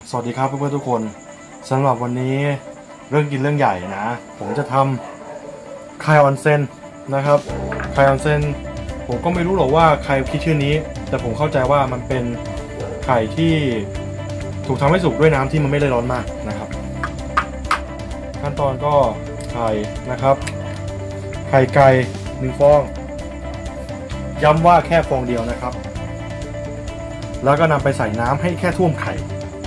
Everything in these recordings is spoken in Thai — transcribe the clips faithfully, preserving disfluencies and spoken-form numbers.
สวัสดีครับเพื่อนๆทุกคนสำหรับวันนี้เรื่องกินเรื่องใหญ่นะผมจะทำไข่ออนเซ็นนะครับไข่ออนเซ็นผมก็ไม่รู้หรอกว่าใครคิดชื่อนี้แต่ผมเข้าใจว่ามันเป็นไข่ที่ถูกทำให้สุกด้วยน้ำที่มันไม่ได้ร้อนมากนะครับขั้นตอนก็ไข่นะครับไข่ไก่หนึ่งฟองย้ำว่าแค่ฟองเดียวนะครับแล้วก็นำไปใส่น้ำให้แค่ท่วมไข่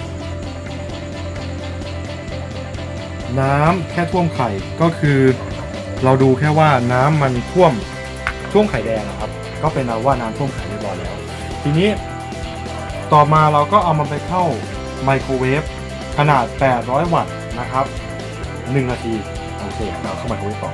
น้ำแค่ท่วมไข่ก็คือเราดูแค่ว่าน้ำมันท่วมท่วมไข่แดงนะครับก็เป็นว่าน้ำท่วมไข่เรียบร้อยแล้วทีนี้ต่อมาเราก็เอามันไปเข้าไมโครเวฟขนาดแปดร้อยวัตต์นะครับหนึ่งนาทีโอเคเราเข้าไมโครเวฟต่อ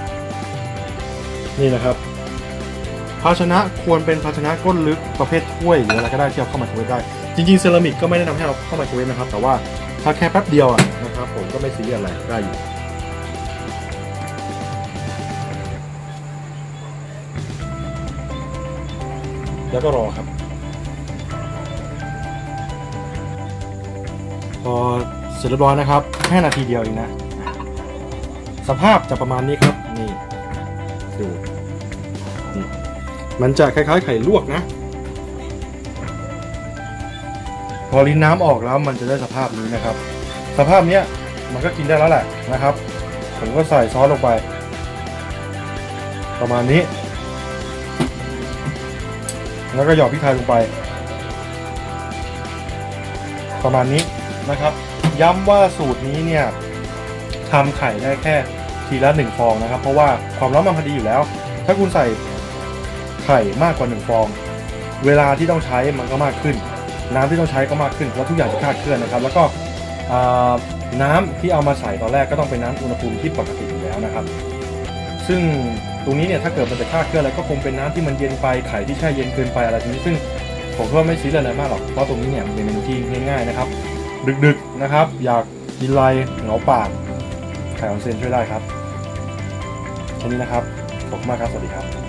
นี่นะครับภาชนะควรเป็นภาชนะก้นลึกประเภทถ้วยหรืออะไรก็ได้ที่เอาเข้าไมโครเวฟได้จริงๆเซรามิกก็ไม่ได้นำให้เราเข้าไมโครเวฟนะครับแต่ว่าถ้าแค่แป๊บเดียวนะครับผมก็ไม่ซีเรียสอะไรได้อยู่แล้วก็รอครับพอเสร็จเรียบร้อยนะครับแค่นาทีเดียวเองนะสภาพจะประมาณนี้ครับนี่ดูนี่มันจะคล้ายๆไข่ลวกนะพอรินน้ำออกแล้วมันจะได้สภาพนี้นะครับสภาพเนี้ยมันก็กินได้แล้วแหละนะครับผมก็ใส่ซอสลงไปประมาณนี้แล้วก็หยอดพริกไทยลงไปประมาณนี้นะครับย้ำว่าสูตรนี้เนี่ยทำไข่ได้แค่ทีละหนึ่งฟองนะครับเพราะว่าความร้อนมันพอดีอยู่แล้วถ้าคุณใส่ไข่มากกว่าหนึ่งฟองเวลาที่ต้องใช้มันก็มากขึ้นน้ำที่ต้องใช้ก็มากขึ้นแล้วทุกอย่างจะคลาดเคลื่อนนะครับแล้วก็น้ำที่เอามาใส่ตอนแรกก็ต้องเป็นน้ำอุณหภูมิที่ปกติอยู่แล้วนะครับซึ่งตรงนี้เนี่ยถ้าเกิดมันจะคลาดเคลื่อนอะไรก็คงเป็นน้ำที่มันเย็นไปไข่ที่แช่เย็นเกินไปอะไรทีนี้ซึ่งผมก็ไม่ซีเรียสอะไรมากหรอกเพราะตรงนี้เนี่ยเป็นเมนูที่ง่ายๆนะครับดึกๆนะครับอยากกินอะไรเหงาปากไข่ออนเซ็นช่วยได้ครับแค่นี้นะครับขอบคุณมากครับสวัสดีครับ